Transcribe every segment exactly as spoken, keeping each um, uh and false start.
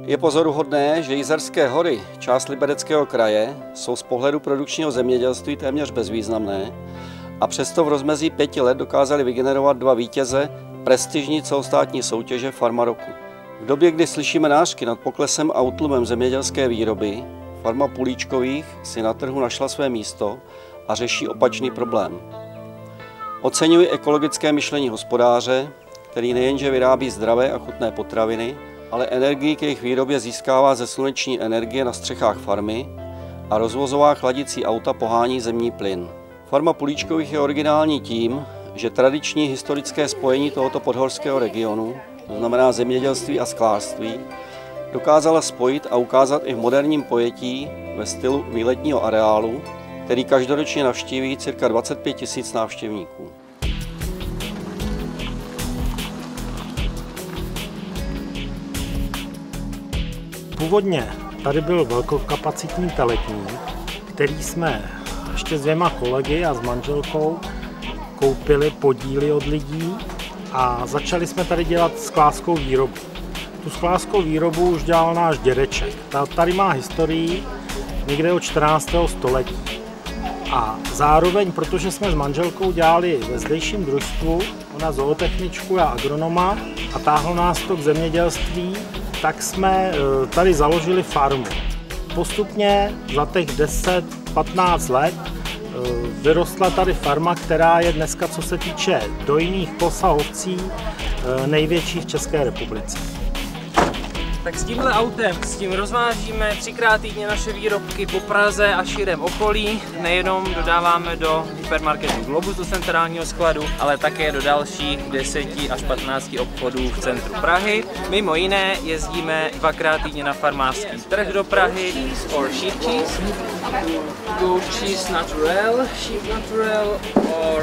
Je pozoruhodné, že Jizerské hory, část Libereckého kraje, jsou z pohledu produkčního zemědělství téměř bezvýznamné a přesto v rozmezí pěti let dokázali vygenerovat dva vítěze prestižní celostátní soutěže Farma roku. V době, kdy slyšíme nářky nad poklesem a útlumem zemědělské výroby, farma Pulíčkových si na trhu našla své místo a řeší opačný problém. Oceňuji ekologické myšlení hospodáře, který nejenže vyrábí zdravé a chutné potraviny, ale energii k jejich výrobě získává ze sluneční energie na střechách farmy a rozvozová chladicí auta pohání zemní plyn. Farma Pulíčkových je originální tím, že tradiční historické spojení tohoto podhorského regionu, to znamená zemědělství a sklářství, dokázala spojit a ukázat i v moderním pojetí ve stylu výletního areálu, který každoročně navštíví cirka dvacet pět tisíc návštěvníků. Původně tady byl velkokapacitní teletník, který jsme ještě s dvěma kolegy a s manželkou koupili podíly od lidí a začali jsme tady dělat sklářskou výrobu. Tu sklářskou výrobu už dělal náš dědeček. Ta tady má historii někde od čtrnáctého století. A zároveň, protože jsme s manželkou dělali ve zdejším družstvu, ona zootechničku a agronoma a táhlo nás to k zemědělství, tak jsme tady založili farmu. Postupně za těch deset patnáct let vyrostla tady farma, která je dneska, co se týče dojných koz a ovcí, největší v České republice. Tak s tímhle autem, s tím rozvážíme třikrát týdně naše výrobky po Praze a širém okolí. Nejenom dodáváme do hypermarketu Globus do centrálního skladu, ale také do dalších deseti až patnácti obchodů v centru Prahy. Mimo jiné jezdíme dvakrát týdně na farmářský trh do Prahy. Or sheep cheese, goat cheese naturel, sheep naturel or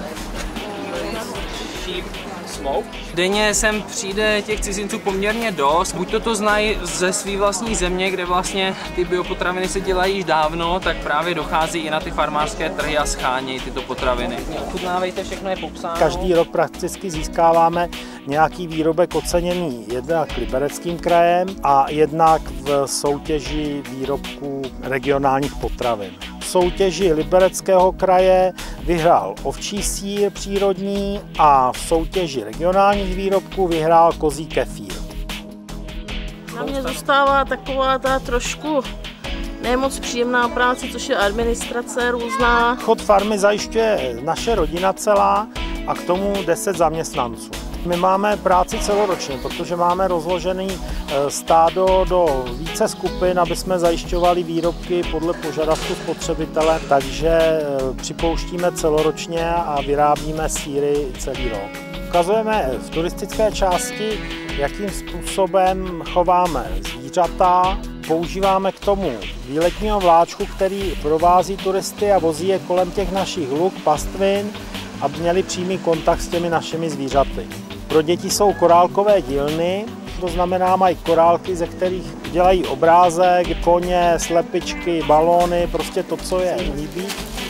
sheep smoke. Denně sem přijde těch cizinců poměrně dost, buď to to znají ze své vlastní země, kde vlastně ty biopotraviny se dělají již dávno, tak právě dochází i na ty farmářské trhy a schánějí tyto potraviny. Chutnávejte, všechno je popsáno. Každý rok prakticky získáváme nějaký výrobek oceněný jednak Libereckým krajem a jednak v soutěži výrobků regionálních potravin. V soutěži Libereckého kraje vyhrál ovčí sýr přírodní a v soutěži regionálních výrobků vyhrál kozí kefír. Na mě zůstává taková ta trošku nemoc příjemná práce, což je administrace různá. Chod farmy zajišťuje naše rodina celá a k tomu deset zaměstnanců. My máme práci celoročně, protože máme rozložený stádo do více skupin, aby jsme zajišťovali výrobky podle požadavku spotřebitele, takže připouštíme celoročně a vyrábíme sýry celý rok. Ukazujeme v turistické části, jakým způsobem chováme zvířata. Používáme k tomu výletního vláčku, který provází turisty a vozí je kolem těch našich luk, pastvin, aby měli přímý kontakt s těmi našimi zvířaty. Pro děti jsou korálkové dílny, to znamená, mají korálky, ze kterých dělají obrázek, koně, slepičky, balóny, prostě to, co je líbí.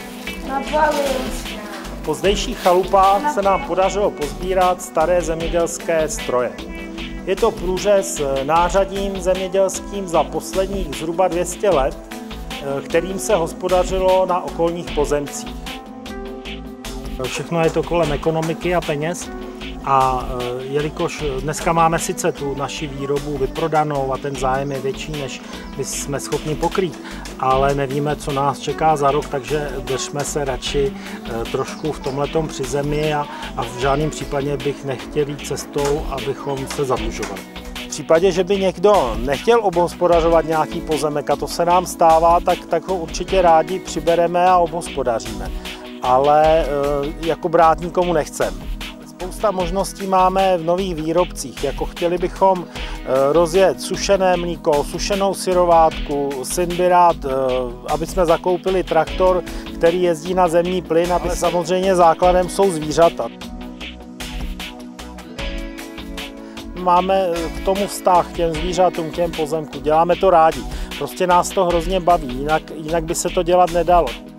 Po zdejších chalupách se nám podařilo pozbírat staré zemědělské stroje. Je to průřez nářadím zemědělským za posledních zhruba dvě stě let, kterým se hospodařilo na okolních pozemcích. Všechno je to kolem ekonomiky a peněz. A jelikož dneska máme sice tu naši výrobu vyprodanou a ten zájem je větší, než my jsme schopni pokrýt, ale nevíme, co nás čeká za rok, takže držme se radši trošku v tomhletom při zemi a, a v žádném případě bych nechtěl jít cestou, abychom se zadlužovali. V případě, že by někdo nechtěl obhospodařovat nějaký pozemek, a to se nám stává, tak, tak ho určitě rádi přibereme a obhospodaříme. Ale jako brát nikomu nechcem. Spousta možností máme v nových výrobcích, jako chtěli bychom rozjet sušené mlíko, sušenou syrovátku, synbirát, aby jsme zakoupili traktor, který jezdí na zemní plyn, aby samozřejmě základem jsou zvířata. Máme k tomu vztah, k těm zvířatům, k těm pozemkům, děláme to rádi. Prostě nás to hrozně baví, jinak, jinak by se to dělat nedalo.